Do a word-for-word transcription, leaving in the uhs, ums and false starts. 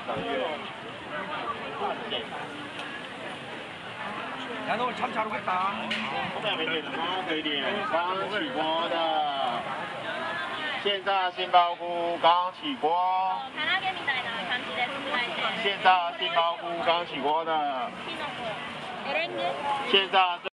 야, 너 참 잘 오겠다. 下面给的花可以点刚起锅的，现炸杏鲍菇刚起锅。 唐揚げみたいな感じで作られて。 现炸杏鲍菇刚起锅的， キノコ。エレンゲ。 现炸。